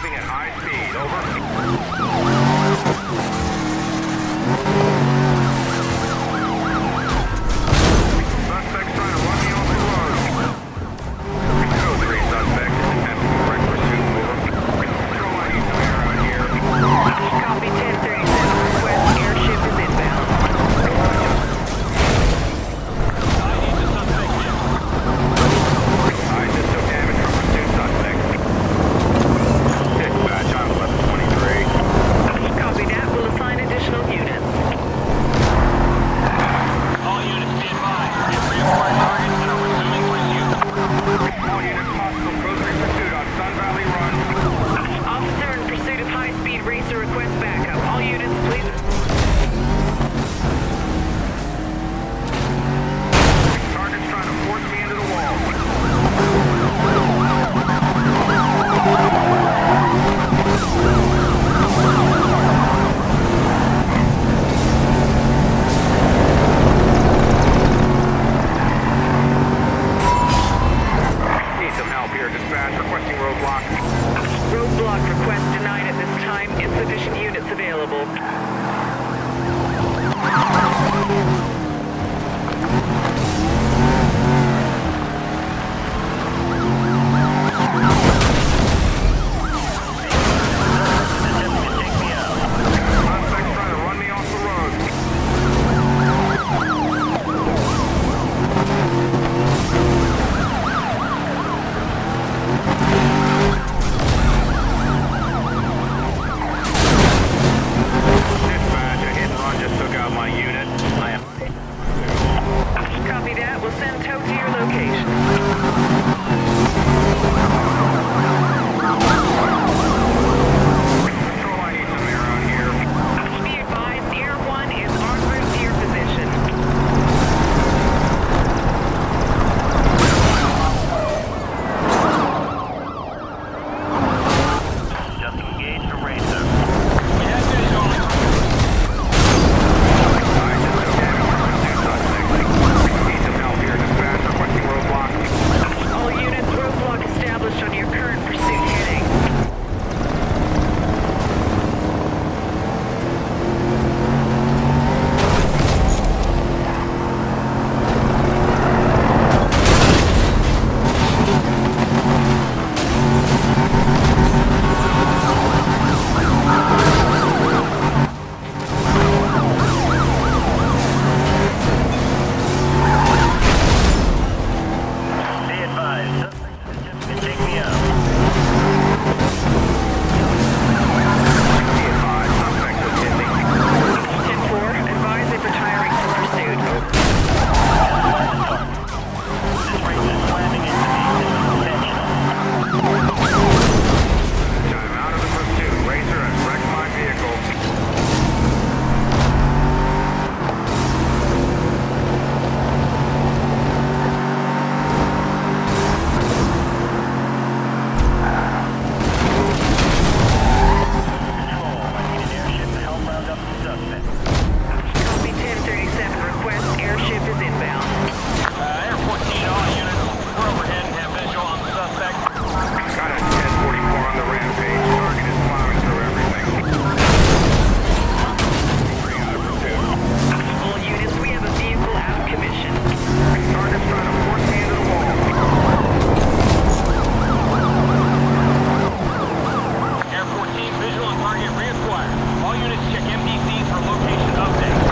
moving at high speed. Over. Suspects trying to run me off the road. Code 3 suspect is attempting direct pursuit. Over. Control, I need some air out here. Copy 1037. Request airship is inbound. I just took damage from pursuit suspect. Dispatch on 1123. Copy that. We'll assign additional units. All units be advised. We have reacquired targets and are resuming pursuit. All units hostile. Code 3 pursuit on Sun Valley Run. Officer in pursuit of high-speed racer request backup. All units, please. Target's trying to force me into the wall. Need some help here. Dispatch requesting roadblock. Roadblock request denied at this time. Insufficient units available. Suspects trying to run me off the road. Dispatch, a hit and run just took out my unit. I am... Copy that. We'll send tow to your location. Control, I need some air out here. Be advised, Air 1 is en route to your position. Just engage the racer. We have visual. I just took damage from pursuit suspect. Need some help here. Dispatch requesting roadblock. All units, roadblock established on your current pursuit heading. Be advised. Suspect take me out. Be advised, suspect is hitting. 10-4, advise if retiring from pursuit. This racer slamming into me is intentional. I'm out of the pursuit. Racer has wrecked my vehicle. Control, I need an airship to help round up the suspect. Copy 1037, request airship is inbound. Air 14, all units. We're overhead and have visual on the suspect. Got a 1044 on the rampage. Target is plowing through everything. Three out of pursuit. All units, we have a vehicle out of commission. Target's trying to force me into the wall. Air 14, visual on target reacquired. All units check MDCs for location updates.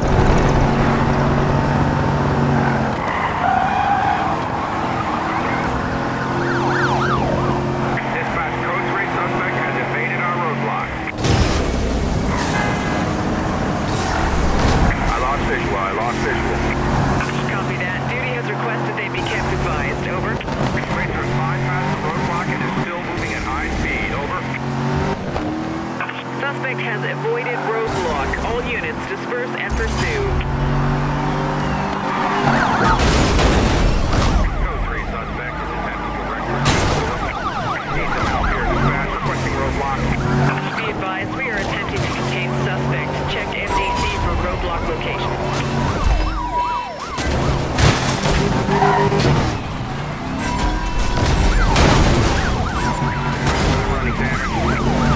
Dispatch code 3 suspect has evaded our roadblock. I lost visual. Copy that. Duty has requested they be kept advised. Over. Racer is bypassed the roadblock and is still moving at high speed. Over. Suspect has avoided roadblock. All units disperse and pursue. Code 3 suspect is attempting direct pursuit. Need some help here. Dispatch requesting roadblock. Be advised, we are attempting to contain suspect. Check MDC for roadblock location. Running damage.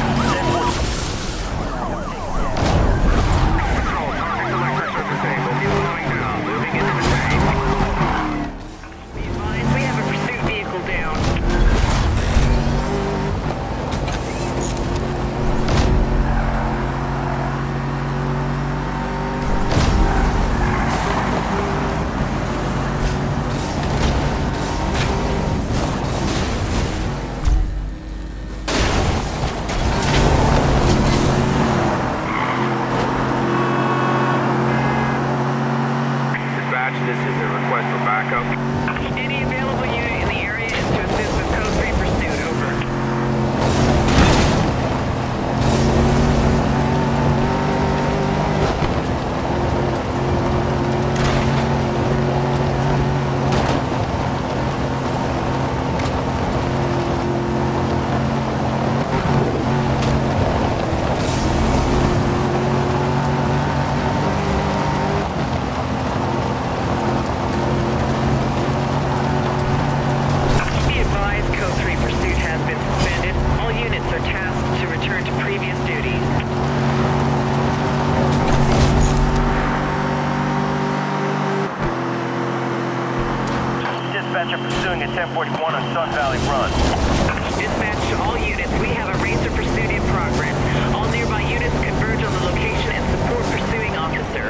1041 on Sun Valley Run. Dispatch to all units. We have a racer pursuit in progress. All nearby units converge on the location and support pursuing officer.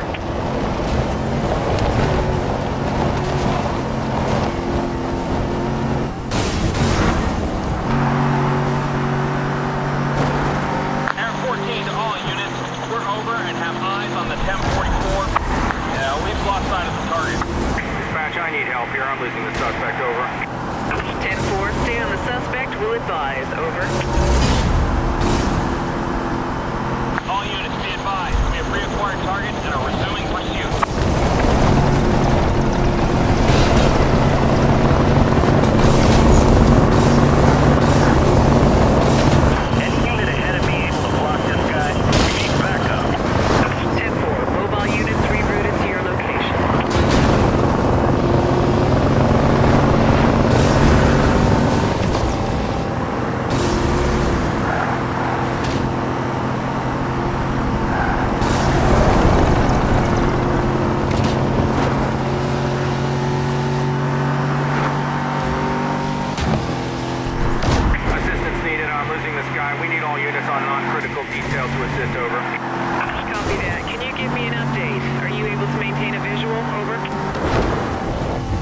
Air 14 to all units. We're over and have eyes on the 1044. Yeah, we've lost sight of the target. Dispatch, I need help here. I'm losing the suspect. Over. 10-4, stay on the suspect. Will advise. Over. All units be advised. We have reacquired target and are resuming pursuit. Any unit ahead of me able to block this guy? We need backup. 10-4, mobile units rerouted to your location. Assistance needed. I'm losing this guy. We need all units on non-critical detail to assist. Over. Copy that. Can you give me an update? Are you able to maintain a visual? Over.